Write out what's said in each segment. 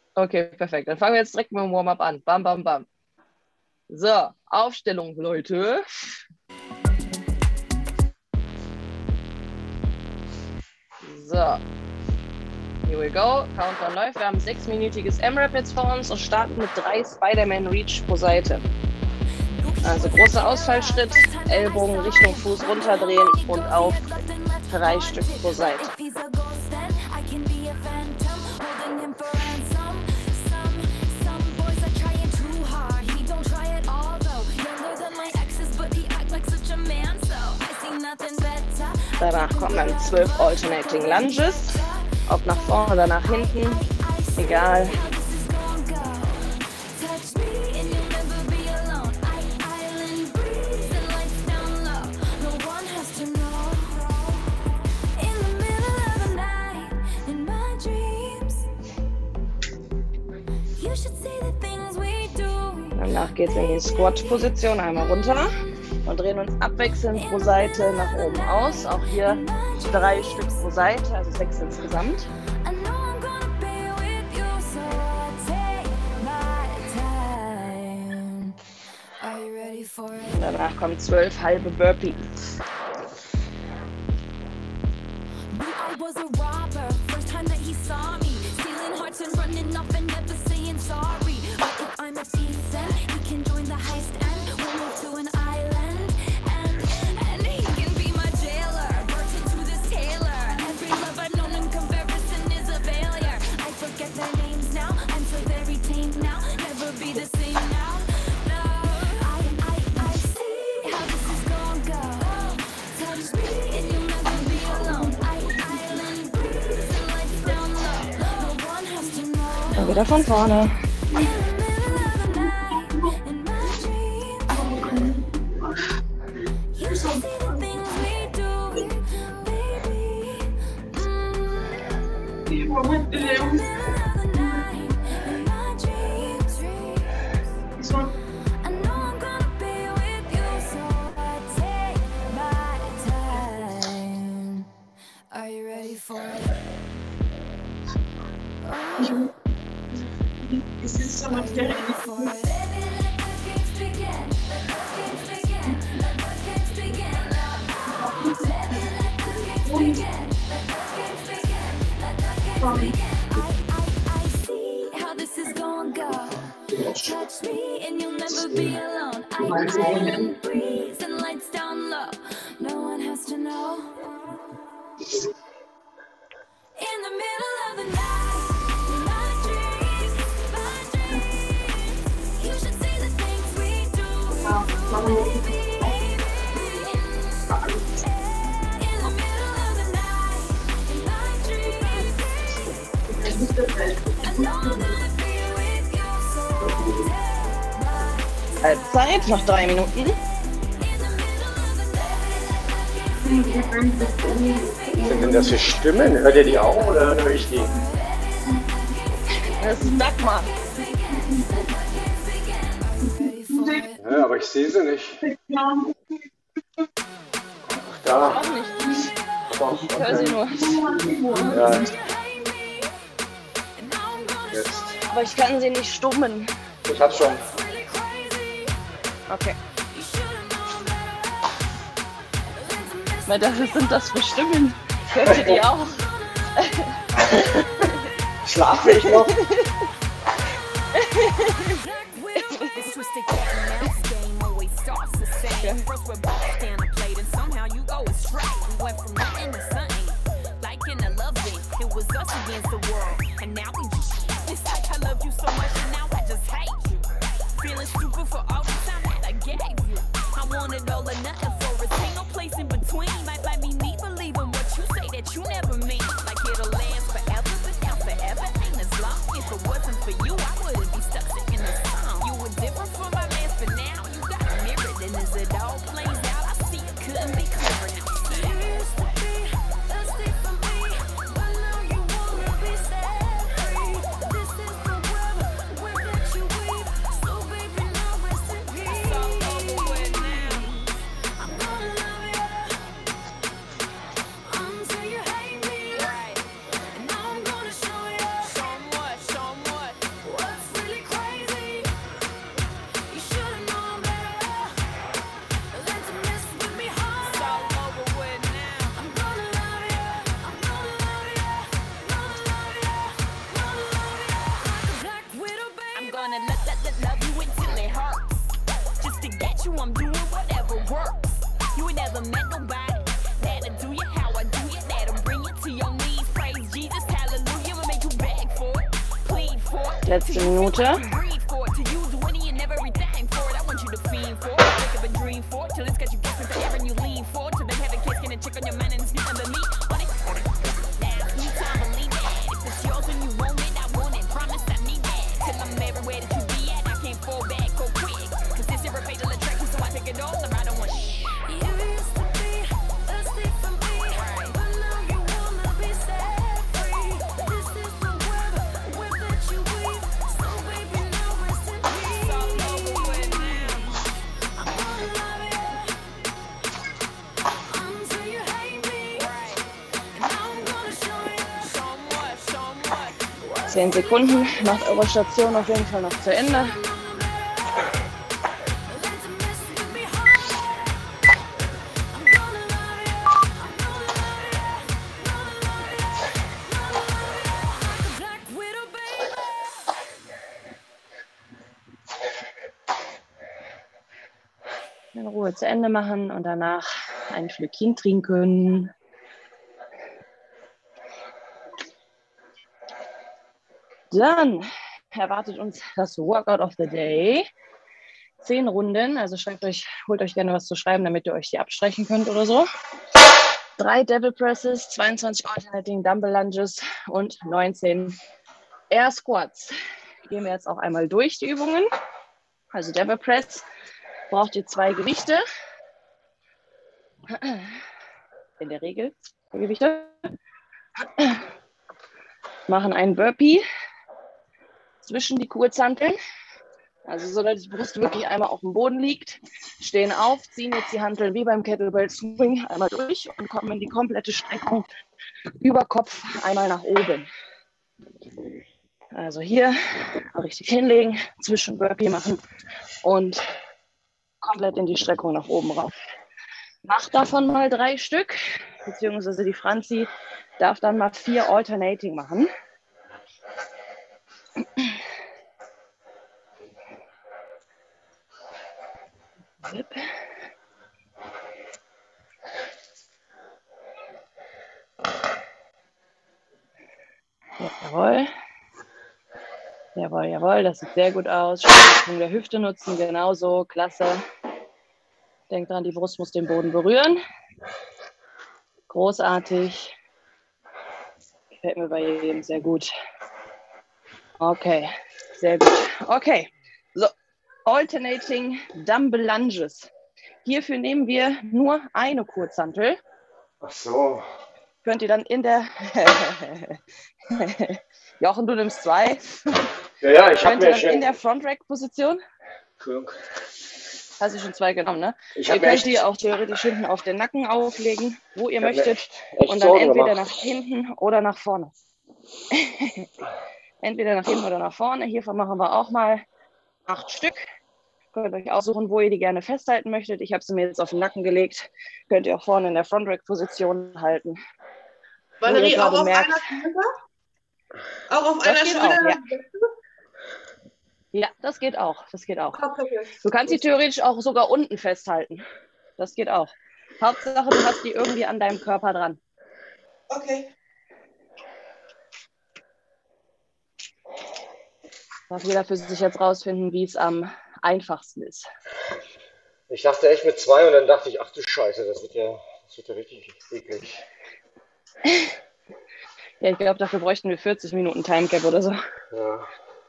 Okay, perfekt. Dann fangen wir jetzt direkt mit dem Warm-up an. Bam, bam, bam. So, Aufstellung, Leute. So, here we go. Countdown läuft. Wir haben ein 6-minütiges M-Rap jetzt vor uns und starten mit 3 Spider-Man Reach pro Seite. Also großer Ausfallschritt, Ellbogen Richtung Fuß runterdrehen und auf 3 Stück pro Seite. Danach kommen dann 12 Alternating Lunges, ob nach vorne oder nach hinten, egal. Danach geht es in die Squat-Position, einmal runter und drehen uns abwechselnd pro Seite nach oben aus. Auch hier 3 Stück pro Seite, also 6 insgesamt. Und danach kommen 12 halbe Burpees. Dann wieder von vorne. Halbzeit, noch 3 Minuten. Was sind denn das für Stimmen? Hört ihr die auch oder höre ich die? Das ist Dagmar. Ja, aber ich sehe sie nicht. Da. Auch nicht. Ich höre sie nur. Ja. Jetzt. Aber ich kann sie nicht stummen. Ich hab's schon. Okay. Was sind das für Stimmen? Hört ihr die auch? Schlafe ich noch? Letzte Minute. Zehn Sekunden, macht eure Station auf jeden Fall noch zu Ende. In Ruhe zu Ende machen und danach ein Schlückchen trinken. Dann erwartet uns das Workout of the Day. 10 Runden, also holt euch gerne was zu schreiben, damit ihr euch die abstreichen könnt oder so. 3 Devil Presses, 22 Alternating Dumbbell Lunges und 19 Air Squats. Gehen wir jetzt auch einmal durch die Übungen. Also Devil Press braucht ihr 2 Gewichte. In der Regel 2 Gewichte. Machen einen Burpee zwischen die Kurzhanteln. Also so, dass die Brust wirklich einmal auf dem Boden liegt. Stehen auf, ziehen jetzt die Hanteln wie beim Kettlebell Swing einmal durch und kommen in die komplette Streckung über Kopf einmal nach oben. Also hier richtig hinlegen, zwischen Burpee machen und komplett in die Streckung nach oben rauf. Macht davon mal 3 Stück, beziehungsweise die Franzi darf dann mal 4 Alternating machen. Jawohl. Jawohl, jawohl, das sieht sehr gut aus. Schulterpunkt der Hüfte nutzen, genauso, klasse. Denkt dran, die Brust muss den Boden berühren. Großartig. Gefällt mir bei jedem sehr gut. Okay, sehr gut. Okay, so, Alternating Dumbbell Lunges. Hierfür nehmen wir nur eine Kurzhantel. Ach so. Könnt ihr dann in der... Jochen, du nimmst 2. Ja, ich habe mir schon... in der Front-Rack-Position? Hast du schon 2 genommen, ne? Ihr könnt die auch theoretisch hinten auf den Nacken auflegen, wo ihr möchtet. Und dann entweder nach hinten oder nach vorne. Entweder nach hinten oder nach vorne. Hiervon machen wir auch mal 8 Stück. Könnt euch aussuchen, wo ihr die gerne festhalten möchtet. Ich habe sie mir jetzt auf den Nacken gelegt. Könnt ihr auch vorne in der Front-Rack-Position halten. Valerie, auch auf einer Schulter? Auch auf einer Schulter? Ja, das geht auch. Das geht auch. Okay. Du kannst sie theoretisch auch sogar unten festhalten. Das geht auch. Hauptsache, du hast die irgendwie an deinem Körper dran. Okay. Darf jeder für sich jetzt rausfinden, wie es am einfachsten ist. Ich dachte echt mit 2 und dann dachte ich, ach du Scheiße, das wird ja richtig eklig. Ja, ich glaube, dafür bräuchten wir 40 Minuten Timecap oder so. Ja.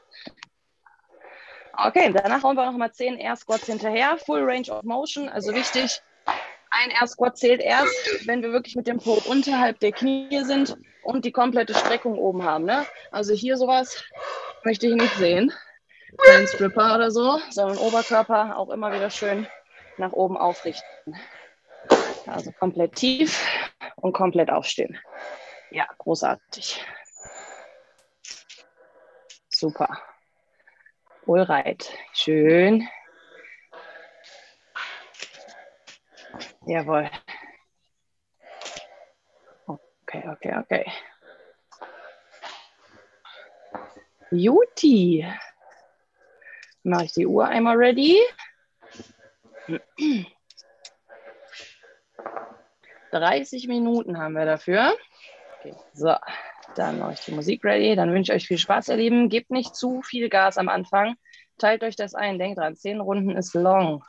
Okay, danach hauen wir nochmal 10 Air Squats hinterher. Full Range of Motion, also wichtig. Ein Air Squat zählt erst, wenn wir wirklich mit dem Po unterhalb der Knie sind und die komplette Streckung oben haben. Ne? Also hier sowas möchte ich nicht sehen. Kein Stripper oder so, sondern Oberkörper auch immer wieder schön nach oben aufrichten. Also komplett tief und komplett aufstehen. Ja, großartig. Super. Wohlreit. Schön. Jawohl. Okay. Juti. Mache ich die Uhr einmal ready. 30 Minuten haben wir dafür. Okay, so, dann mache ich die Musik ready. Dann wünsche ich euch viel Spaß, ihr Lieben. Gebt nicht zu viel Gas am Anfang. Teilt euch das ein. Denkt dran, 10 Runden ist long.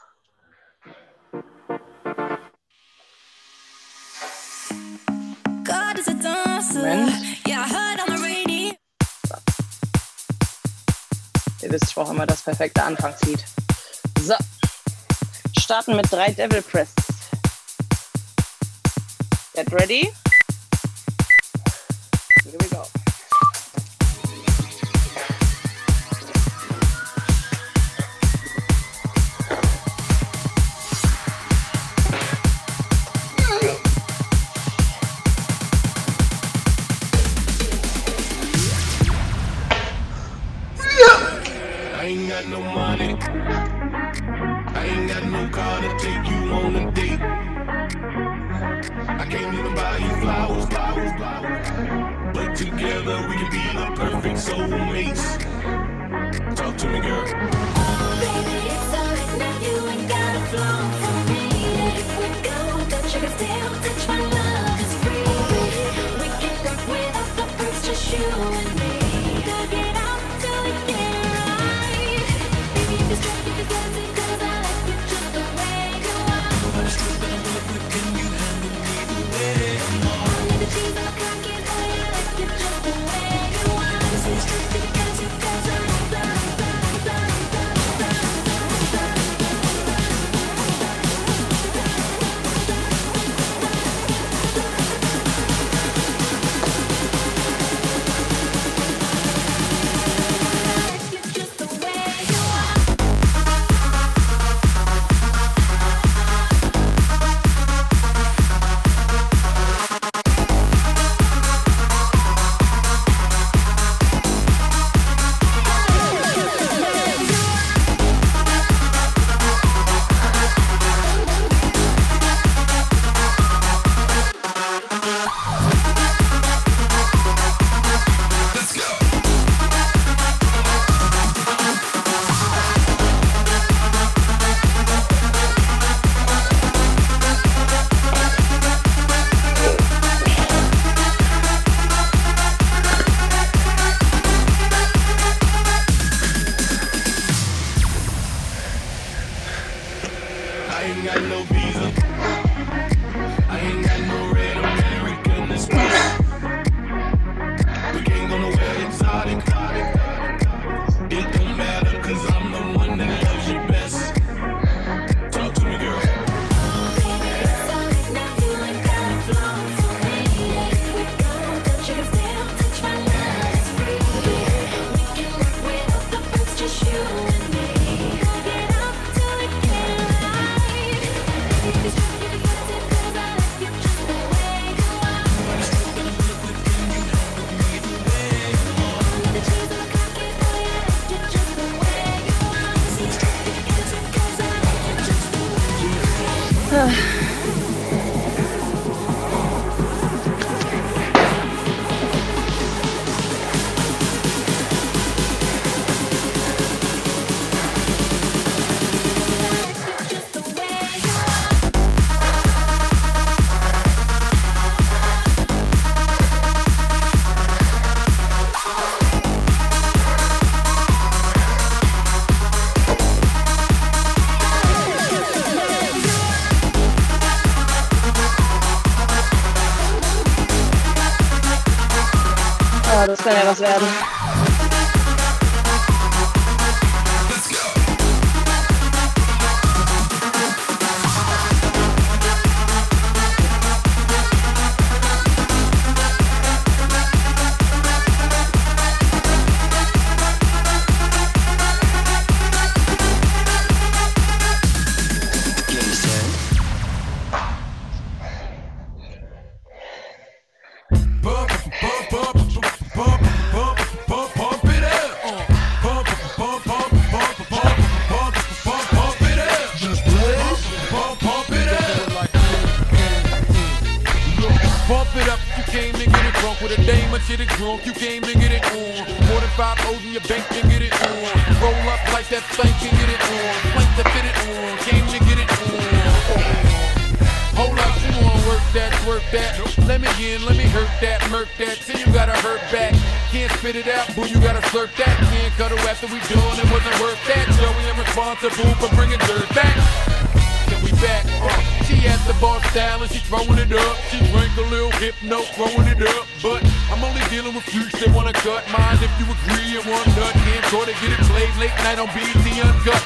Moment. So. Ihr wisst, ich brauche immer das perfekte Anfangslied. So, starten mit 3 Devil Press. Get ready. Here we go. I ain't got no money. I ain't got no car to take you on a date. I can't even buy you flowers. But together we can be the perfect soulmates. Talk to me, girl. Oh, baby, it's alright now. You ain't got a flaw for me. If we go, don't you still touch my love is free. We can work without the birds, just you and me. Dug it out till we get it right. Baby, if it's true, you can dance it 'cause I like you just the way you are. Nobody's true, but I'm really quick. Can you handle me the way I'm on? I need the cheese on the cocky, boy, I like you just the way you are. This is true, because you guys are Das kann ja was werden. 5 O's in your bank to get it on. Roll up like that plank and get it on. Plank to fit it on. Game to get it on. Hold up, you wanna work that, work that. Let me in, let me hurt that, murk that. Till you gotta hurt back. Can't spit it out, boo, you gotta slurp that. Can't cut it after we doing it, wasn't worth that. Joey, I'm responsible for bringing dirt back. Can we back? She at the bar style and she throwing it up. She drank a little hypno, throwing it up. But I'm only dealing with freaks that wanna cut mine. If you agree and want nut, can't go to get it played late night on BT Uncut.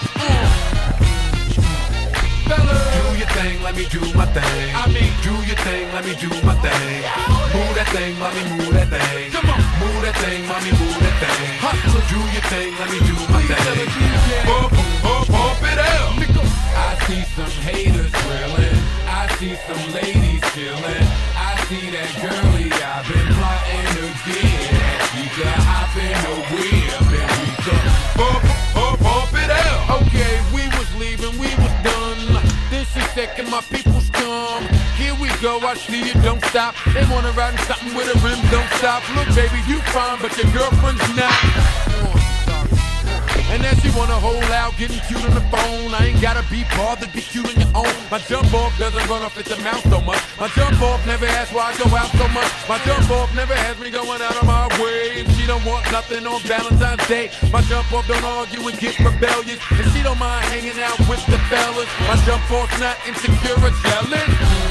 Fellas, do your thing, let me do my thing. I mean, do your thing, let me do my thing. Move that thing, mommy, move that thing. Come on, move that thing, mommy, move that thing. Hustle, do your thing, let me do my thing. Bump it out. I see some haters drilling. I see some ladies chilling. I see that girlie I've been plotting to get. She got hop in the whip and we come bump it out. Okay, we was leaving, we was done. Then she second my people's come. Here we go, I see you, don't stop. They wanna ride in something with a rim, don't stop. Look, baby, you fine, but your girlfriend's not. And then she wanna hold out, getting cute on the phone. I ain't gotta be bothered, be cute on your own. My jump off doesn't run off at the mouth so much. My jump off never asks why I go out so much. My jump off never has me going out of my way. And she don't want nothing on Valentine's Day. My jump off don't argue and get rebellious. And she don't mind hanging out with the fellas. My jump off's not insecure or jealous.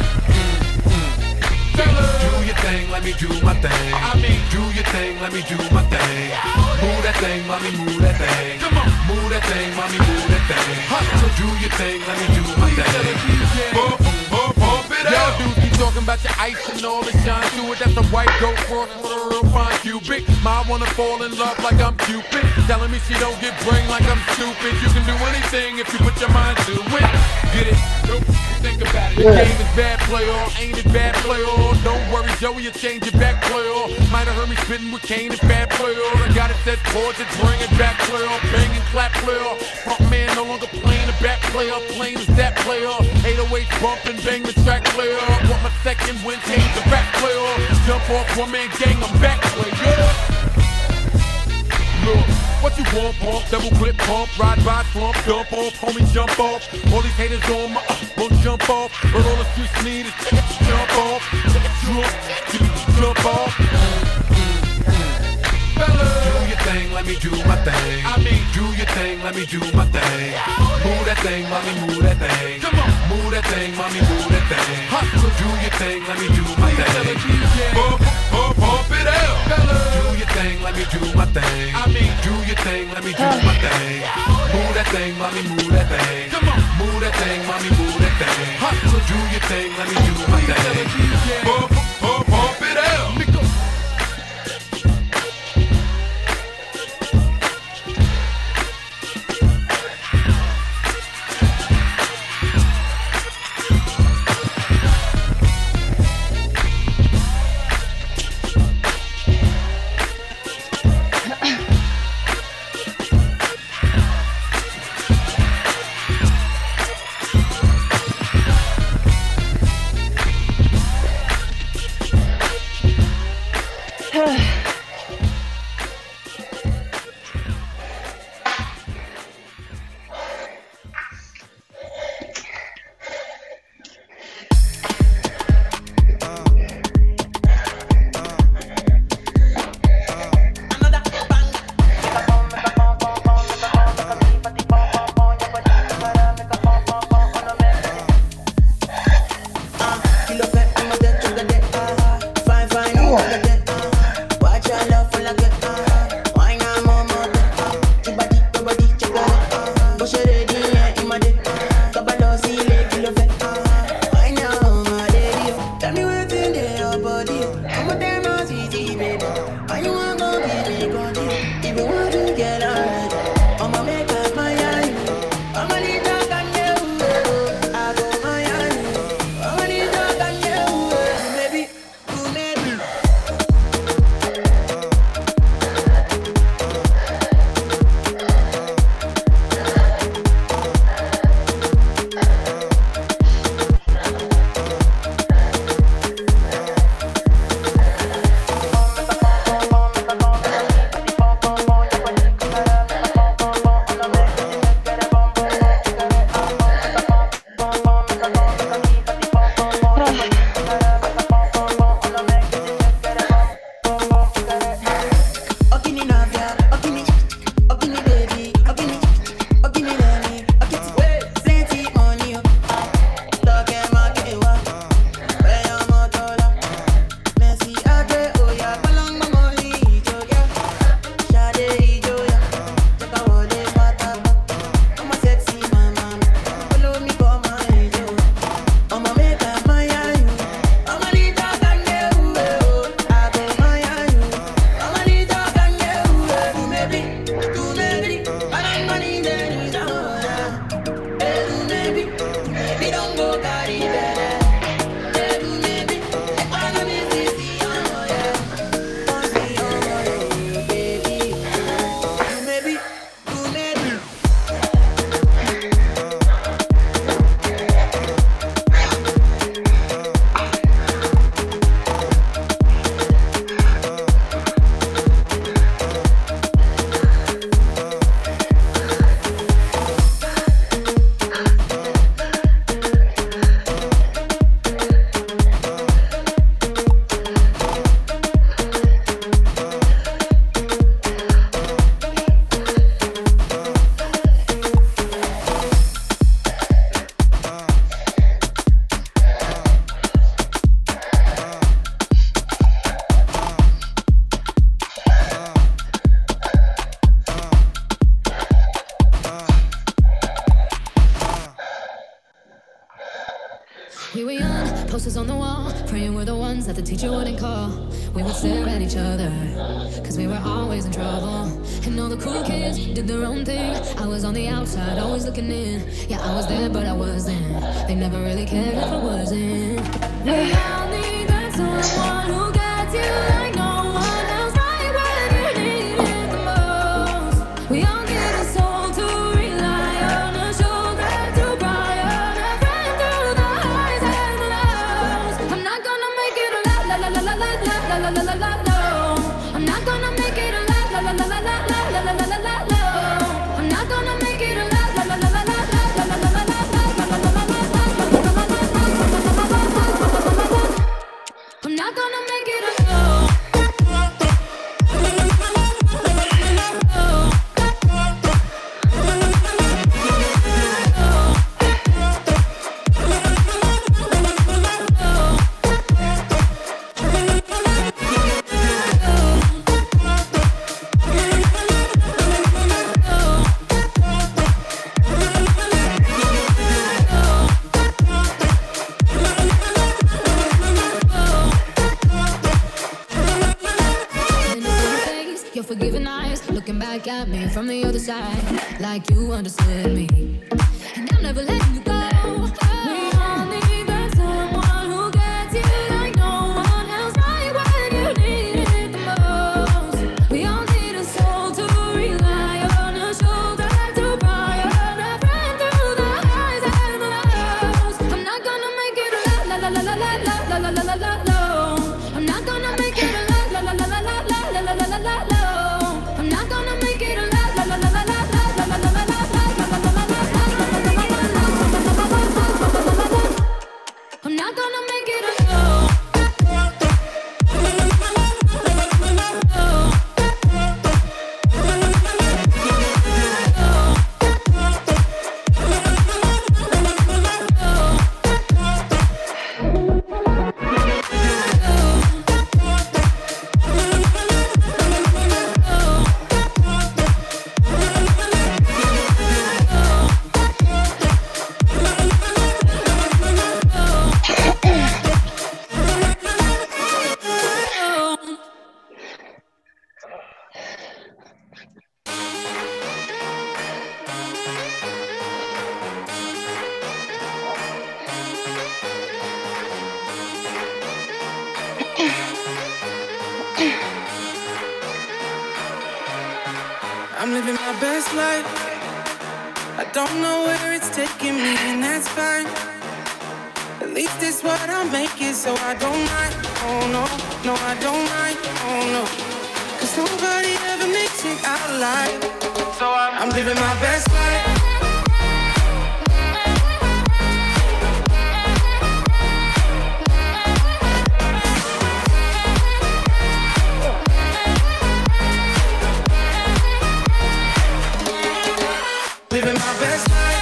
Do your thing, let me do my thing. I mean, do your thing, let me do my thing. Move that thing, mommy, move that thing. Come on, move that thing, mommy, move that thing. Hustle, do your thing, let me do my thing. Bump it out. Y'all dudes keep talking about your ice and all the shine to it. That's a white goat cross with a real fine cubic. Ma wanna fall in love like I'm Cupid. Telling me she don't get brain like I'm stupid. You can do anything if you put your mind to it. Get it? Nope. Think about it. The game is bad, play on. Ain't it bad, play on? Don't worry, Joey, you change it back, play on. Might have heard me spitting with Kane and bad, play on. I got it set chords and bring it back, play on. Bang and clap, play on. Punk man no longer playing the back, play on. Playing is that, play on. 808 bump and bang the track, play on. Want my second win, change the back, play on. Jump off, one man gang, I'm back, play on. Look, what you want, pump, double clip, pump, ride by, slump, dump off, homie, jump off. All these haters on my won't jump off, but all the streets need is jump off, jump off. Fellas, do your thing, let me do my thing. I mean, do your thing, let me do my thing. Move that thing, mommy, move that thing. Come on, move that thing, mommy, move that thing. Hustle, do your thing, let me do my thing. Bump it out. Fellas, do your thing, let me do my thing. I mean, do your thing, let me do my thing. Move that thing, mommy, move that thing. Come on, move that thing, mommy, move that thing. Hustle, do your thing, let me do my thing. Bump it out. posters on the wall, praying we're the ones that the teacher wouldn't call. We would stare at each other, cause we were always in trouble. And all the cool kids did their own thing. I was on the outside, always looking in. Yeah, I was there, but I wasn't. They never really cared if I wasn't. We all need that someone who gets you like no one else, right when you need it the most. We all need a soul to rely on, a shoulder to cry on, a friend through the highs and the lows. I'm not gonna make it a la la la la la la la la la la la no. I'm not gonna make it a la la la la la la la la la la la no. I'm not gonna make it a la la la la la la la la la la la la. I'm not gonna make it alone. Forgiving eyes, looking back at me from the other side, like you understood me, and I'm never letting you go. We all need that someone who gets you like no one else, right when you need it the most. We all need a soul to rely on, a shoulder to cry on, a friend through the highs and the lows. I'm not gonna make it a la la la la la la la la la la no. I'm not gonna make it a la la la la la la la la la la la. I'm not gonna make it a la la la la la la la la la la la. I'm not gonna make it alone. I'm living my best life. I don't know where it's taking me, and that's fine. At least it's what I'll make it, so I don't mind. Oh no, no, I don't mind. Oh no, cause nobody ever makes it out alive. So I'm living my best life. Living my best life.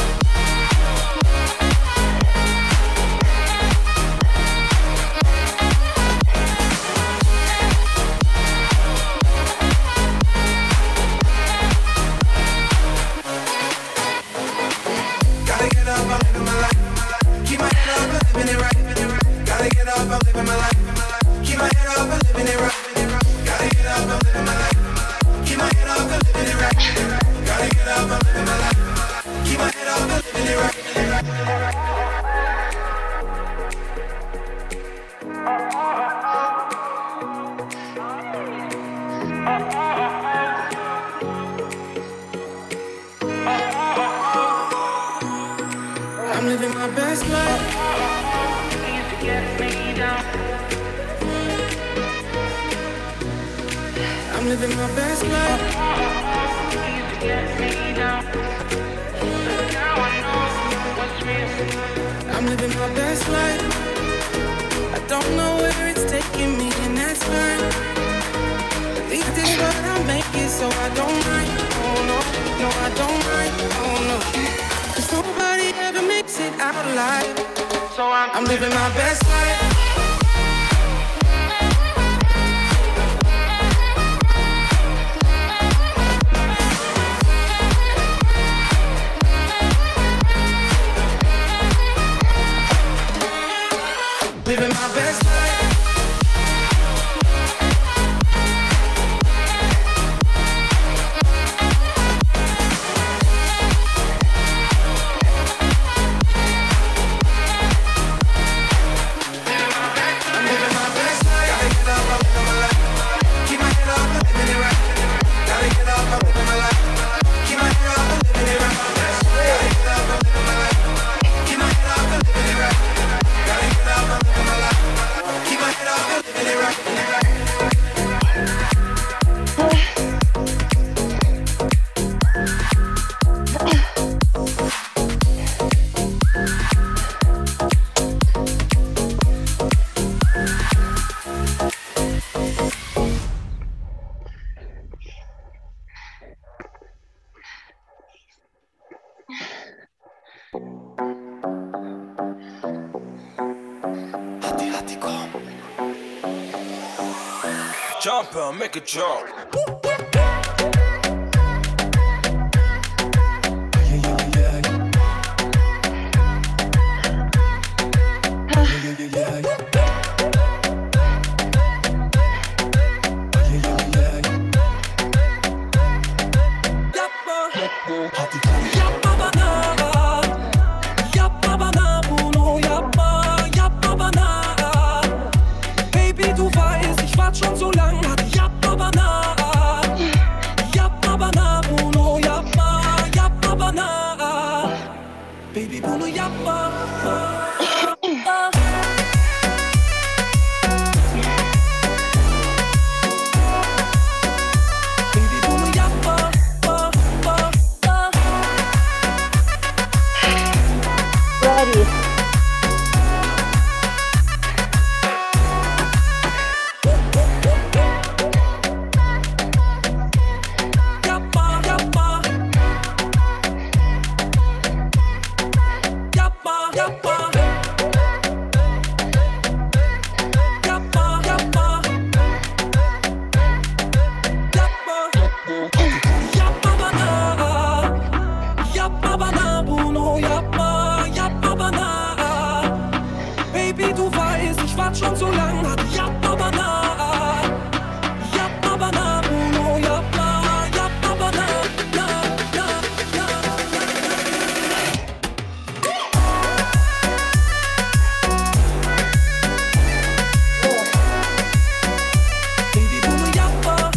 Gotta get up, I'm living my life. Keep my head up, I'm living it right. Gotta get up, I'm living my life. Keep my head up, I'm living it right. Gotta get up, I'm living my life. Keep my head up, I'm living it right. Gotta get up, I'm living my life. Keep my head up, I'm living it right. I'm living my best life. Used to get me down. I'm living my best life. Used to get me down. Now I know what's real. I'm living my best life. I don't know where it's taking me, and that's fine. At least it's what I'll make it, so I don't mind. Oh no, no, I don't mind. Oh no, cause nobody ever makes it out alive. So I'm living my best life. Jump and make a jump. Schon so lang hat Yappa Bana, Yappa Bana, Bruno, Yappa, Yappa Bana, Baby Bruno, Yappa. Baby Bruno, Yappa, Ready. Baby, du weißt, ich wart schon so lang, hat Yappa Bana, Yappa Bana, Bruno, Yappa, Yappa Bana, na, na, na, Baby, Bruno, Yappa,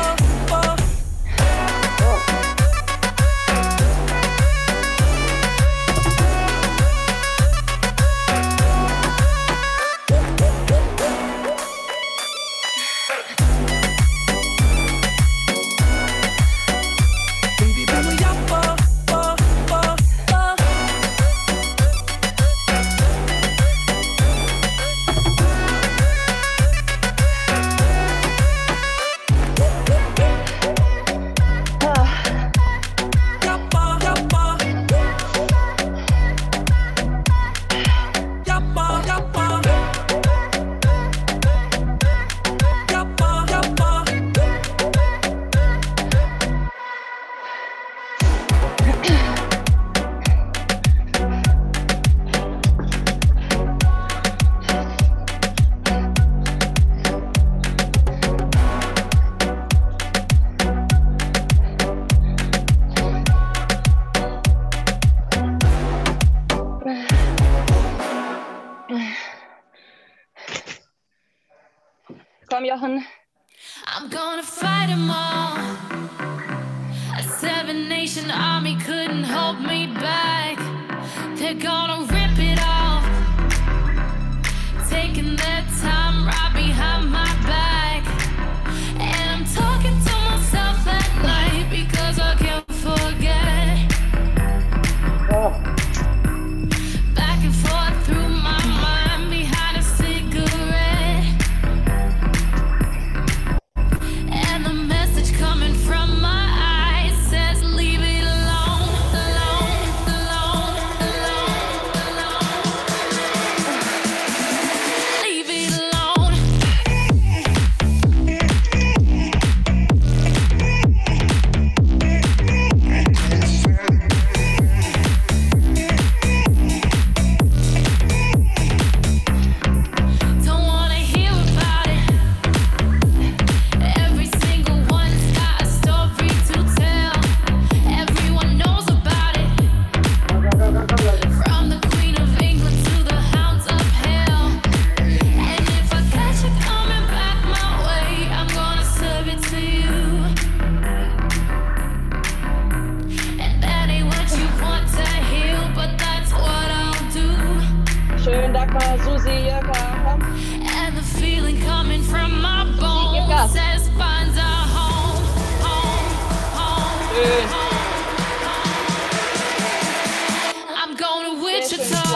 Komm, Jochen. I'm gonna fight them all. A 7-nation army couldn't hold me back. They're gonna rip it off, taking their time right behind my back. And I'm talking to myself at night because I can't forget. Back and forth through my mind behind a cigarette. And the message coming from my eyes says leave it alone, alone, alone, alone, alone. Leave it alone. Don't wanna hear about it. Every single one's got a story to tell. Everyone knows about it. From the Queen of England to the hounds of hell. And if I catch you coming back my way, I'm gonna serve it to you. And that ain't what you want to hear, but that's what I'll do. Schön, Dagmar, Susi, Jörka, komm. And the feeling coming from my Gib bones Gas. says find a home, home, home, Schön. home. I'm going to Sehr schön. Wichita.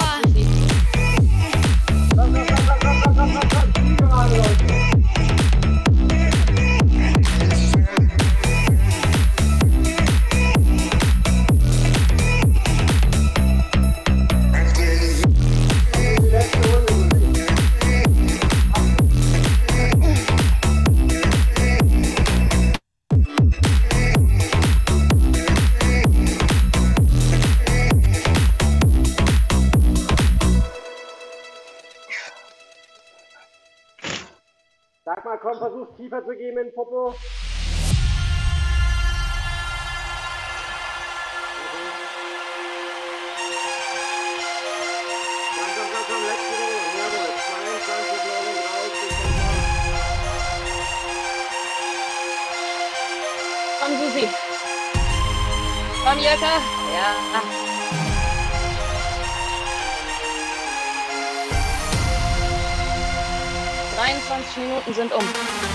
komm, versuch tiefer zu gehen mit dem Popo. Komm, letzte Runde. Jawohl, 22, 39. Komm, Susi. Komm, Jörka. Ja. 23 Minuten sind um.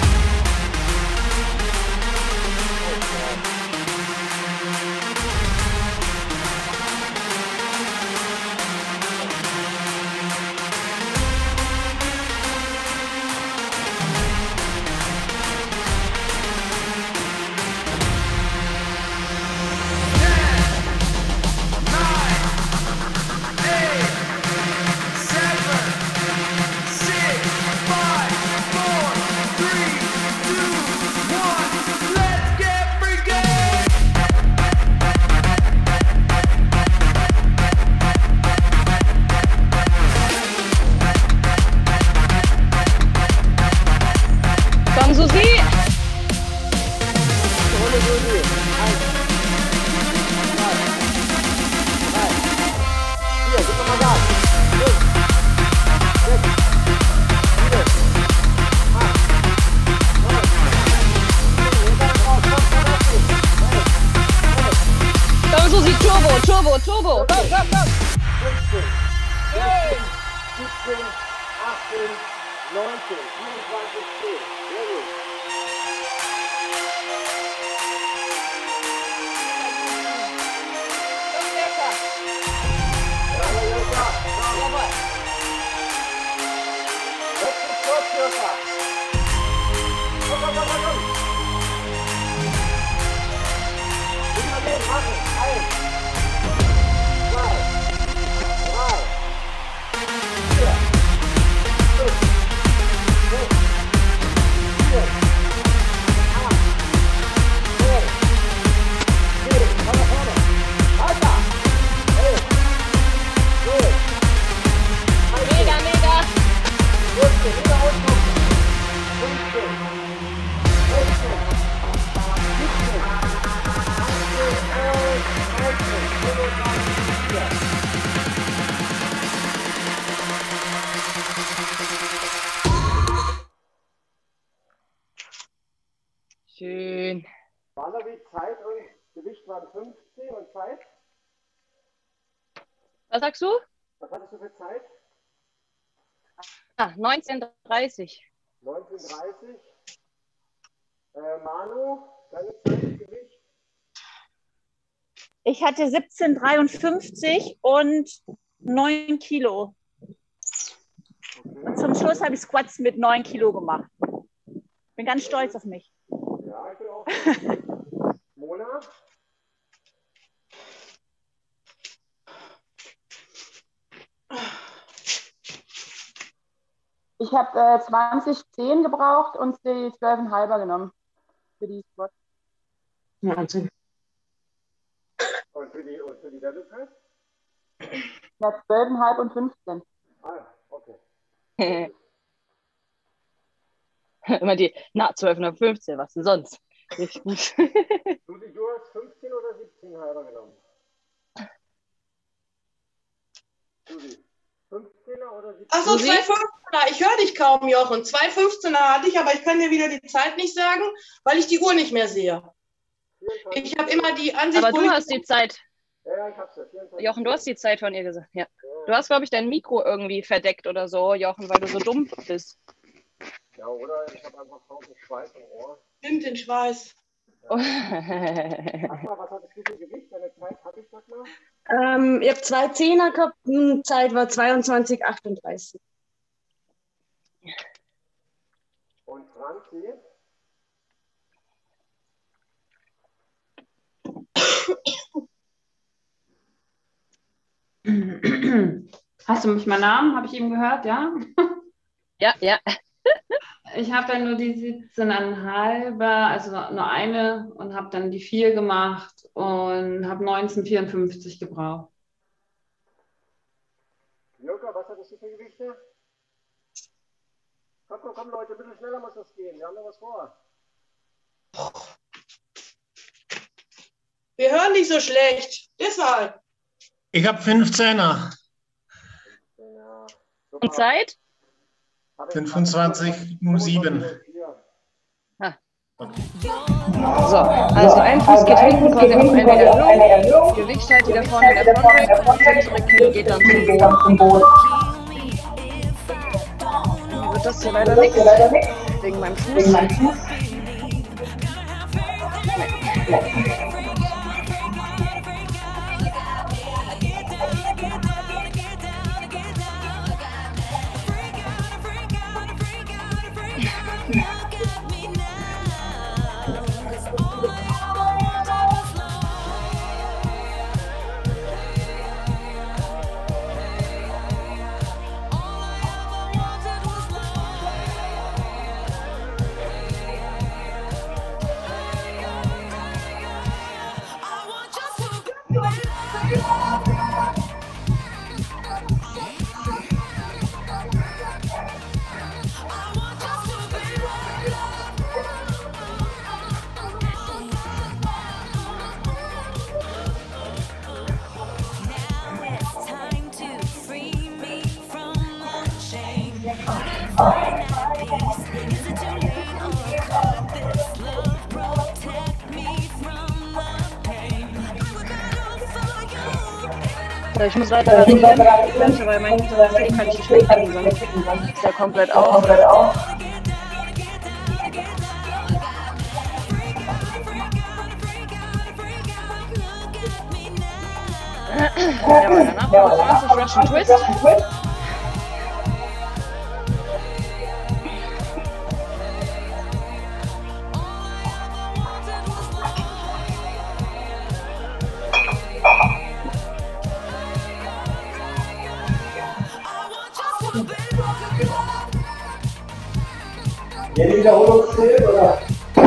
Komm, Susi! Runde, Susi. 1, 2, 3, 4, gib nochmal Gas. 5, 6, 7, 8, 9, 10, Komm, Susi, Turbo! Komm! 15, 16, 17, 18, 19, 27, 10. Sehr gut. Komm, Jörka. Jawohl, Jörka. Jawohl. Letztes Schuss, Jörka. Komm. Überleben, machen. 1, 2, 3, 4, 5, 6, 7, 8, 9, 10. Komm nach vorne. Weiter. 11, 12, Mega! 14, wieder ausgucken. 15, 16, 17, 18, 19, 25, 4. Schön. Valerie, Zeit und Gewicht waren 15 und Zeit? Was sagst du? Was hattest du für Zeit? 19:30. 19:30. Manu, deine Zeit und Gewicht? Ich hatte 17,53 und 9 Kilo. Und zum Schluss habe ich Squats mit 9 Kilo gemacht. Bin ganz stolz auf mich. Ja, ich bin auch. Mona? Ich habe 20,10 gebraucht und die 12,5er genommen. Für die Squats. Wahnsinn. Und für die Devil Press? Ja, 12,5 und 15. Ah, ja, okay. Immer die, 12:15, was denn sonst? Richtig gut. Susi, du hast 15 oder 17 halber genommen? Susi, 15er oder 17er? Achso, Susi? 2,15er. Ich höre dich kaum, Jochen. 2,15er hatte ich, aber ich kann dir wieder die Zeit nicht sagen, weil ich die Uhr nicht mehr sehe. 24. Ich habe immer die Ansicht. Aber du hast die Zeit. Ja, ich hab's ja. 24. Jochen, du hast die Zeit von ihr gesagt. Ja. Du hast, glaube ich, dein Mikro irgendwie verdeckt oder so, Jochen, weil du so dumm bist. Ja, oder ich habe einfach tausend Schweiß im Ohr. Stimmt, den Schweiß. Sag mal, was hattest du für Gewicht? Deine Zeit habe ich, sag mal. Ich habe 2 Zehner gehabt, Zeit war 22,38. Und Franzi? Hast du mich meinen Namen? Habe ich eben gehört, ja? Ja. Ich habe dann nur die 17,5, also nur eine und habe dann die 4 gemacht und habe 19,54 gebraucht. Jürgen, was hattest du für Gewichte? Komm, Leute, ein bisschen schneller muss das gehen. Wir haben noch was vor. Wir hören dich so schlecht. Deshalb. Ich habe 15er. Und Zeit? 25:07. So, also ein Fuß geht hinten, quasi auf eine Erhöhung. Gewicht halt wieder vorne in der Frontbrake und das hintere Knie geht dann zum Boden. Dann wird das hier leider nichts, wegen meinem Fuß. Ich muss weiter regeln, weil mein System kann ich nicht klicken, sonst ist der komplett auf. Ja, aber danach kommt 20 Russian Twist. Jede Wiederholung zählt, oder?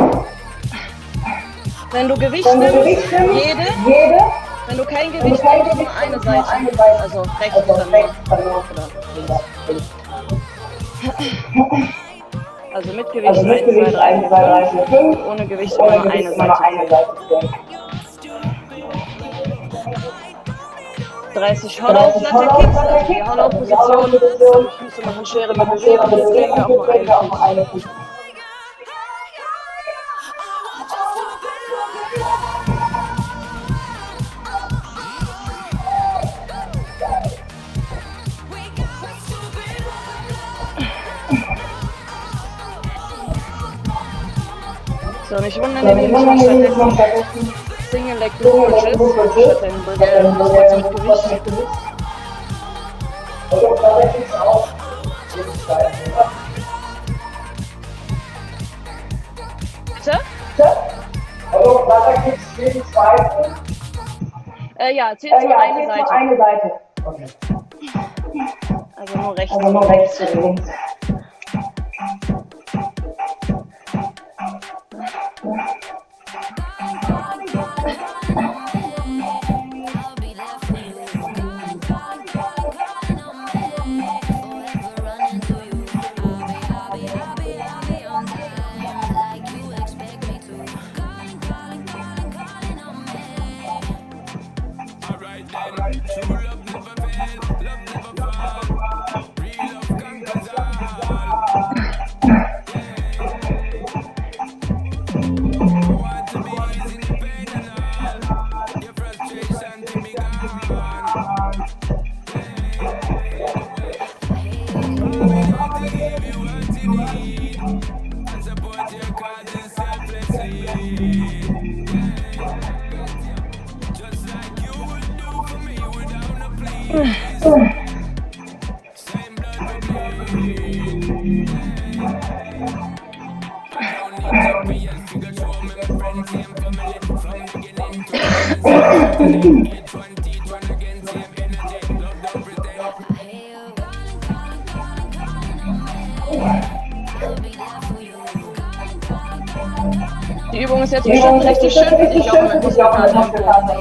Wenn du Gewicht nimmst, jede. Wenn du kein Gewicht nimmst, nur eine Seite. Also rechts dann nur. Oder links. Also mit Gewicht 1, 2, 3, 4, 5. Ohne Gewicht immer nur eine Seite. 30 Hollow-Flutter-Kicks, also die Hollow-Position. Füße machen schwere Bewegungen, das gehen wir auch nur eine Fuß. So, nicht wundern, wenn ich stattdessen Single Leg Bridges statt den Brigade mit Gewicht. Bitte? Also, Flutter Kicks jeden zweiten? Ja, zählt nur eine Seite. Okay. Also nur rechts und links. Die Übung ist jetzt bestimmt richtig schön für dich, auch mit Muskelkater.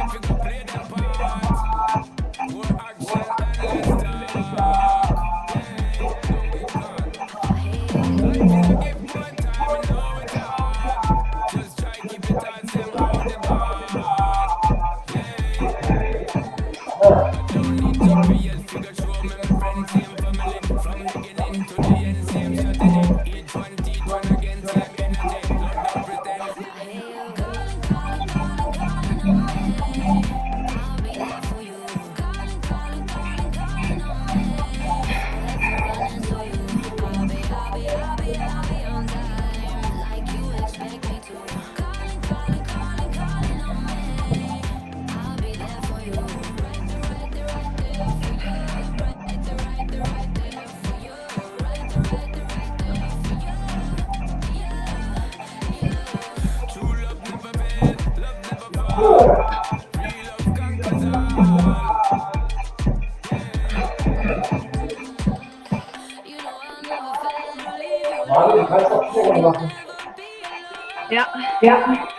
Marvin, du kannst doch Führung machen. Ja. Ja.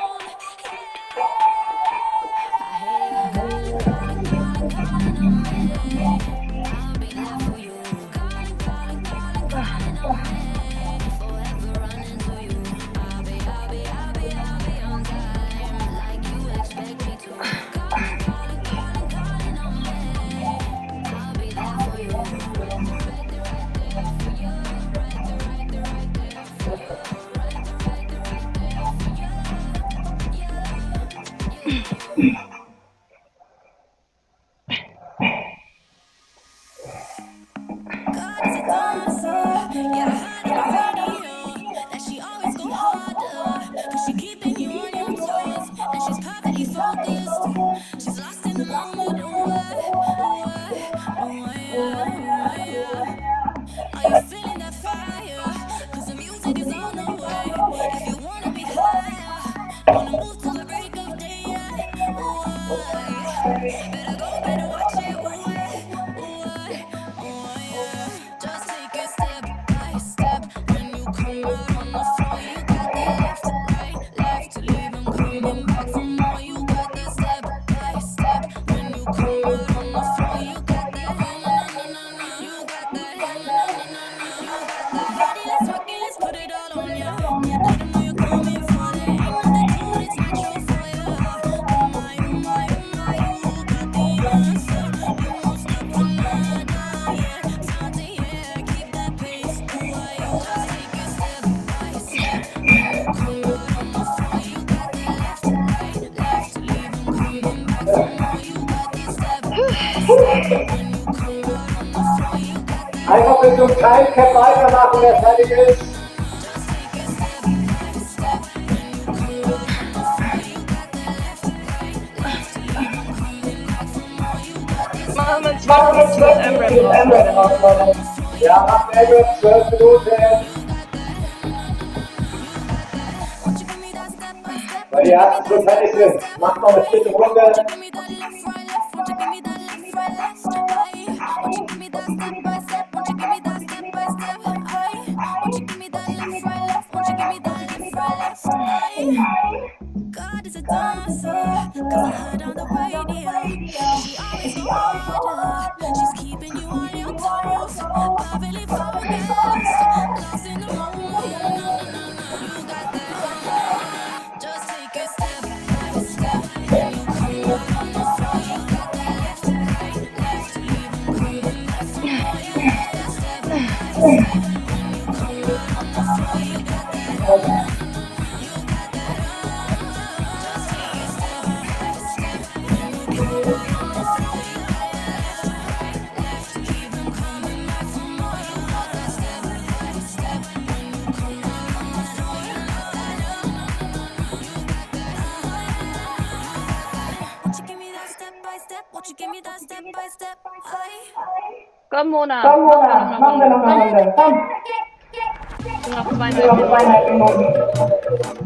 Einfach mit so einem kleinen Cap weitermachen, der fertig ist. Machen wir 12 Minuten M-Rap. Ja, macht M-Rap 12 Minuten. Weil die ersten schon fertig sind. Macht noch eine vierte Runde. God is a dancer, 'cause I heard on the radio. She always go harder. She's keeping you on your toes. Perfectly focused, lost in the moment. You got that. Just take it step by step. When you come out on the floor, you got that left to right, left to leave 'em coming back for more. You got that step by step. When you come out on the floor, you got that. Komm, Mona. Komm, Mona, machen wir noch eine Runde. Komm. Noch 2,5 Minuten.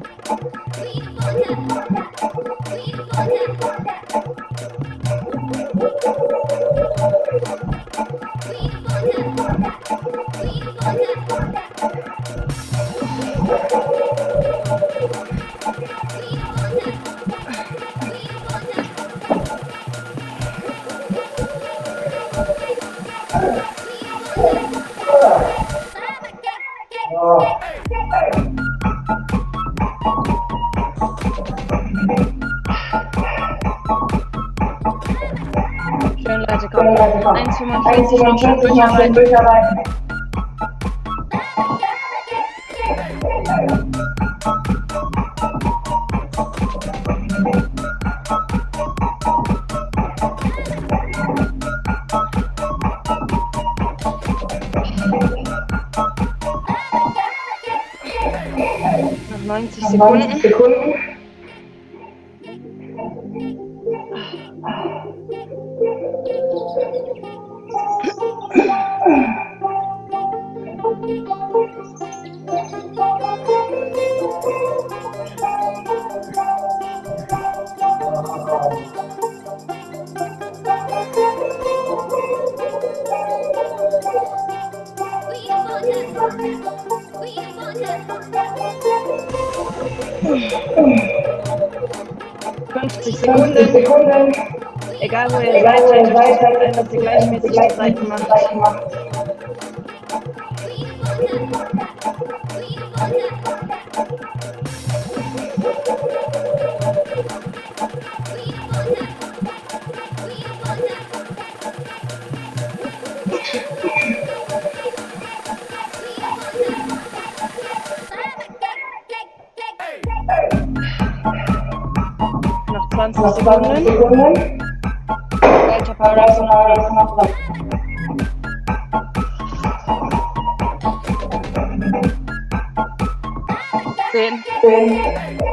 Seite kommt. 1,45 noch schön durcharbeiten. Noch 90 Sekunden. Sekunden. Egal wo ihr seid, stellt ein, dass ihr gleichmäßig die Seiten macht. Noch 20 Sekunden. Weiter Paradise noch dran. 10.